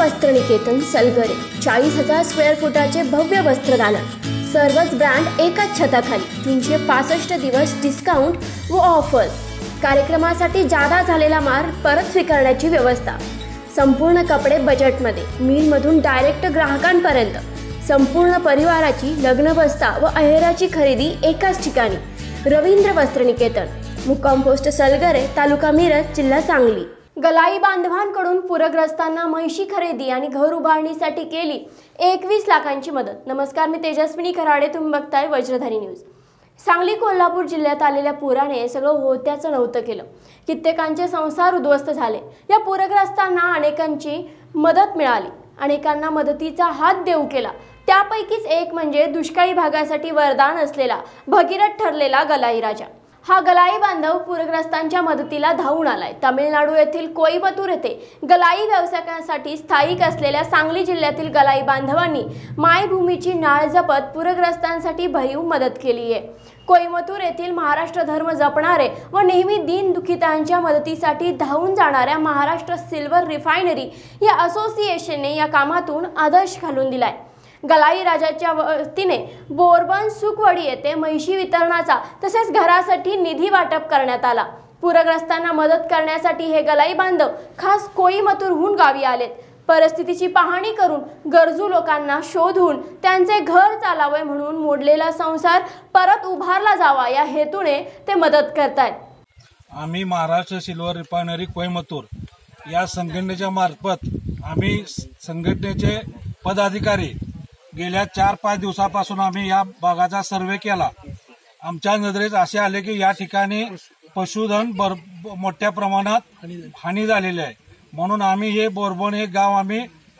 वस्त्रनिकेतन Salgare 40,000 square फुटाचे भव्य वस्त्रदालन, सर्वच ब्रँड एकाच छताखाली, 365 दिवस डिस्काउंट व ऑफर्स। कार्यक्रमासाठी जादा झालेला माल परत स्वीकारण्याची व्यवस्था। संपूर्ण कपडे बजेटमध्ये, मिलमधून डायरेक्ट ग्राहकांपर्यंत। संपूर्ण परिवाराची लग्न बस्ता व अहेराची खरेदी एकाच ठिकाणी। रवींद्र वस्त्रनिकेतन, मुक्काम पोस्ट सलगरे, तालुका मिरज, जिल्हा सांगली। गलाई बांधवांकडून पूरग्रस्तांना म्हैशी खरेदी आणि घर उभारणीसाठी केली 21 लाखांची मदत। नमस्कार, मी तेजस्विनी खराडे, तुम्ही बघताय वज्रधारी न्यूज। सांगली कोल्हापूर जिल्ह्यात आलेल्या पुराने सगळं होत्याचं नव्हतं केलं। कित्येकांचे संसार उद्ध्वस्त झाले। या पूरग्रस्तांना अनेकांची मदत मिळाली, अनेकांना मदतीचा हात देऊ केला। त्यापैकीच एक म्हणजे दुष्काळी भागासाठी वरदान असलेला भगीरथ ठरलेला गलाई राजा। हा गलाई बांधव पूरग्रस्तांच्या मदतीला धावून आलाय। तामिळनाडू येथील कोईमतूर येथे गलाई व्यावसायिकांसाठी स्थायिक असलेल्या सांगली जिल्ह्यातील गलाई बांधवांनी मायभूमीची नाळ जपत पूरग्रस्तांसाठी भरीव मदत केली आहे। कोईमतूर येथील महाराष्ट्र धर्म जपणारे व नेहमी दीनदुखितांच्या मदतीसाठी धावून जाणाऱ्या महाराष्ट्र सिल्वर रिफायनरी या असोसिएशनने या कामातून आदर्श घालून दिलाय। गलाई राजाच्या वतीने बोरबन सुखवडी येथे म्हैशी वितरणाचा तसेच घरासाठी निधी वाटप करण्यात आला। पूरग्रस्तांना मदत करण्यासाठी हे गलाई बांधव खास कोईमतूरहून गावी आलेत। परिस्थितीची पाहणी करून गरजू लोकांना शोधून त्यांचे घर चालावे म्हणून मोडलेला संसार परत उभारला जावा या हेतूने ते मदत करतायत। आम्ही महाराष्ट्र सिल्वर रिफायनरी कोईमतूर या संघटनेच्या मार्फत आम्ही संघटनेचे पदाधिकारी गेल्या 4-5 दिवसापासून आम्ही या भागाचा सर्वे केला। आमच्या नजरेत असे आले की या ठिकाणी पशुधन मोठ्या प्रमाणात हानी झालेली आहे, म्हणून आम्ही हे बोरबन हे गाव आम्ही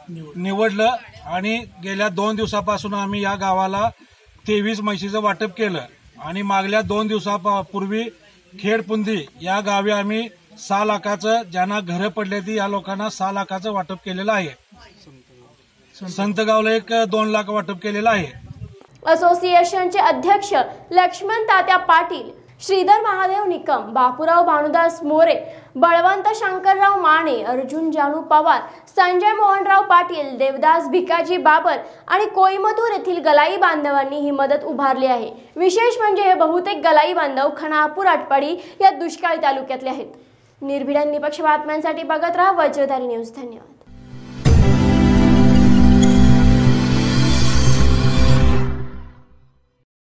निवडलं आणि गेल्या 2 दिवसापासून आम्ही या गावाला 23 म्हशीचं वाटप केलं आणि मागल्या 2 दिवसापूर्वी खेडपुंदी या गावी आम्ही 6 लाखाचं, ज्यांना घरं पडले ती या लोकांना 6 लाखाचं वाटप केलेलं आहे। संतगावला 2 लाख वाटप केलेलं आहे। असोसिएशनचे अध्यक्ष लक्ष्मण तात्या पाटील, श्रीधर महादेव निकम, बापूराव भानुदास मोरे, बळवंत शंकरराव माने, अर्जुन जानू पवार, संजय मोहनराव पाटील, देवदास भिकाजी बाबर आणि कोईमतूर येथील गलाई बांधवांनी ही मदत उभारली आहे। विशेष म्हणजे हे बहुतेक गलाई बांधव खानापूर आटपाडी या दुष्काळी तालुक्यातले आहेत। निर्भीड आणि निपक्ष बातम्यांसाठी बघत राहा वज्रधारी न्यूज। धन्यवाद।